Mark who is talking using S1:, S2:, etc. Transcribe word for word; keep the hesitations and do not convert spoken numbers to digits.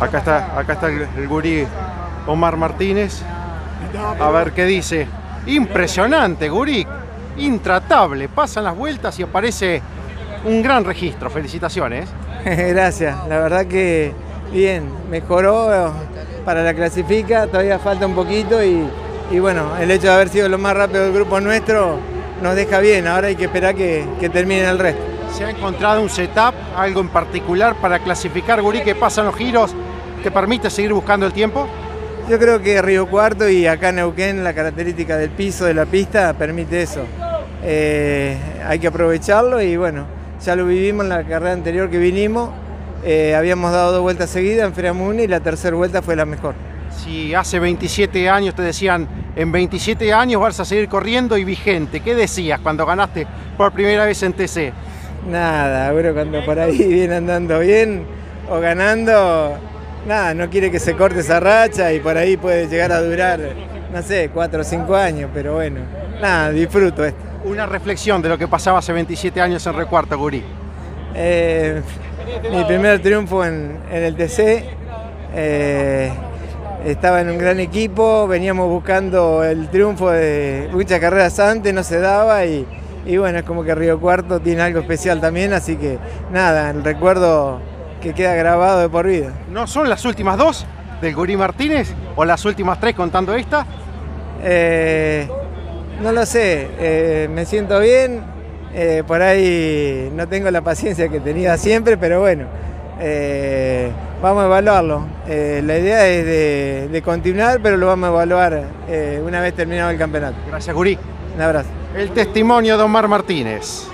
S1: Acá está, acá está el, el gurí Omar Martínez. A ver qué dice. Impresionante, gurí. Intratable. Pasan las vueltas y aparece un gran registro. Felicitaciones.
S2: Gracias. La verdad que bien. Mejoró para la clasifica. Todavía falta un poquito y, y bueno, el hecho de haber sido lo más rápido del grupo nuestro nos deja bien. Ahora hay que esperar que, que termine el resto.
S1: ¿Se ha encontrado un setup, algo en particular para clasificar, gurí, que pasan los giros, que permite seguir buscando el tiempo?
S2: Yo creo que Río Cuarto y acá en Neuquén la característica del piso de la pista permite eso. Eh, hay que aprovecharlo y bueno, ya lo vivimos en la carrera anterior que vinimos. Eh, habíamos dado dos vueltas seguidas en Freamuni y la tercera vuelta fue la mejor.
S1: Si hace veintisiete años te decían, en veintisiete años vas a seguir corriendo y vigente, ¿qué decías cuando ganaste por primera vez en T C?
S2: Nada, bueno, cuando por ahí viene andando bien o ganando, nada, no quiere que se corte esa racha y por ahí puede llegar a durar, no sé, cuatro o cinco años, pero bueno, nada, disfruto esto.
S1: Una reflexión de lo que pasaba hace veintisiete años en Río Cuarto, gurí.
S2: Eh, mi primer triunfo en, en el T C, eh, estaba en un gran equipo, veníamos buscando el triunfo de muchas carreras antes, no se daba y... Y bueno, es como que Río Cuarto tiene algo especial también, así que nada, el recuerdo que queda grabado de por vida.
S1: ¿No son las últimas dos del gurí Martínez o las últimas tres contando esta?
S2: Eh, no lo sé, eh, me siento bien, eh, por ahí no tengo la paciencia que tenía siempre, pero bueno, eh, vamos a evaluarlo. Eh, la idea es de, de continuar, pero lo vamos a evaluar eh, una vez terminado el campeonato.
S1: Gracias, gurí.
S2: Un abrazo.
S1: El testimonio de Omar Martínez.